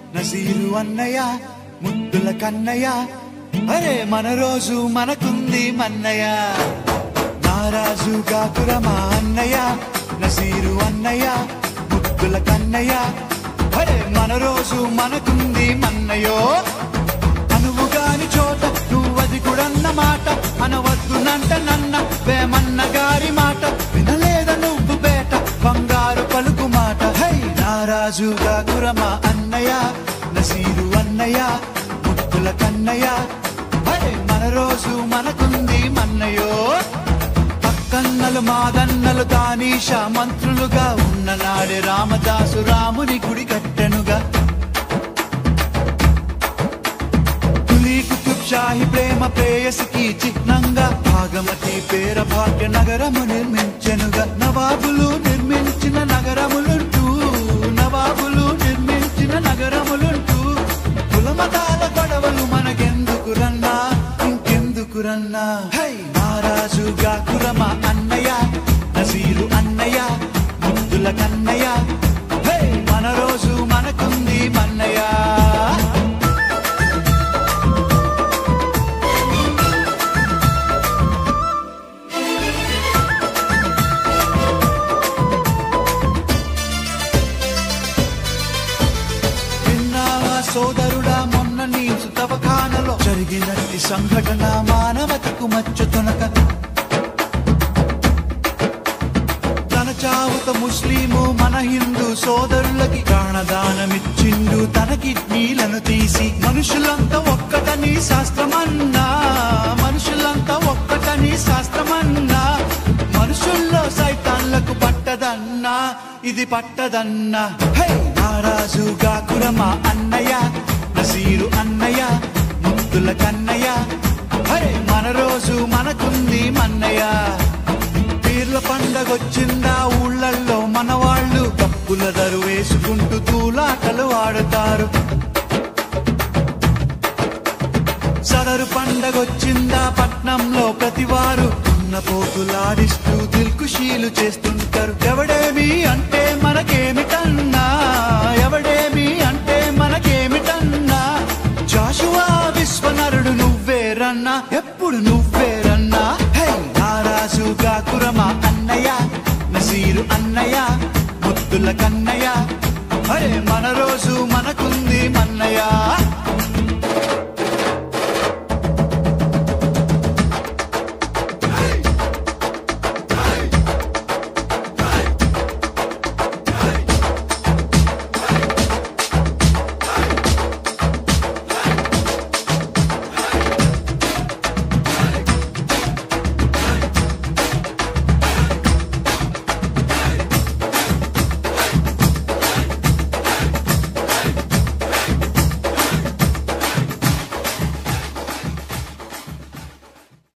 నసీరు అన్నయ్య ముద్దుల కన్నయ్య అరే మన రోజు మనకుంది మన్నయ్య నారాజు గాకురమా అన్నయ్య నసీరు అన్నయ్య ముద్దుల కన్నయ్య అరే మన రోజు మనకుంది మన్నయ్యో అనువుగాని చోట నువ్వది కూడన్న మాట అనవద్దునంట నన్న వేమన్న గారి మాట వినలేద నువ్వు బేట బంగారు పలుకు మాట హై నారాజు గాకురమా అన్నయ్య నసీరు అన్నయ్య ముద్దుల కన్నయ్య అరే మన రోజు మనకుంది మన్నయ్యో కన్నలు మాదన్నలు తానీషా మంత్రులుగా ఉన్న నాడే రామదాసు రాముని గుడి కట్టెనుగా కులీ కుతుబ్ షాహి ప్రేమ ప్రేయసికి చిహ్నంగా భాగమతి పేర భాగ్య నగరము నిర్మించెనుగా నవాబులు నిర్మించిన నగరములుంటూ నవాబులు నిర్మించిన నగరములుంటూ కులమతాల గొడవలు మనకెందుకురన్నా ఇంకెందుకురన్నా హై నారాజు గాకురమా అన్నయ్య నసీరు అన్నయ్య ముద్దుల కన్నయ్య హే మన రోజు మనకుంది మన్నయ్య విన్నావా సోదరుడా మొన్న నీ సుతవఖానలో జరిగినట్టి సంఘటన మానవతకు మచ్చుతునక చావుత ముస్లిము మన హిందూ సోదరులకి ప్రాణదానమిచ్చిండు తన కిడ్నీలను తీసి మనుషులంతా ఒక్కటని శాస్త్రమన్నా మనుషులంతా ఒక్కటని శాస్త్రమన్నా మనుషుల్లో సైతాన్లకు పట్టదన్నా ఇది పట్టదన్నా హై నారాజు గాకురమా అన్నయ్య నసీరు అన్నయ్య ముద్దుల కన్నయ్య హరే మన రోజు మనకుంది మన్నయ్య పీర్ల పండగొచ్చిందా ఊళ్ళల్లో మన వాళ్ళు కప్పుల దరు వేసుకుంటూ తూలాటలు ఆడతారు సదరు పండగొచ్చిందా పట్నంలో ప్రతివారు ఉన్న పోతులాడిస్తూ దిల్కుషీలు చేస్తుంటారు ఎవడేమి అంటే మనకేమిటన్నా ఎవడేమి అంటే మనకేమిటన్నా జాషువా విశ్వనరుడు నువ్వేరన్నా ఎప్పుడు నువ్వేరన్నా హై నారాజు గాకురమా అన్నయ్య నసీరు అన్నయ్య ముద్దుల కన్నయ్య అరే మన రోజు